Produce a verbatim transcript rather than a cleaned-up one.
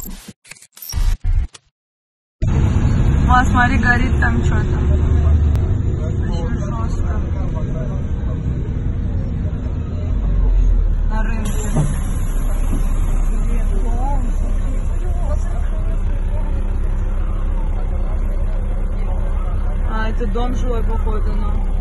Ма, смотри, горит там что-то. Очень жестко. На рынке. А, это дом жилой, походу, ну.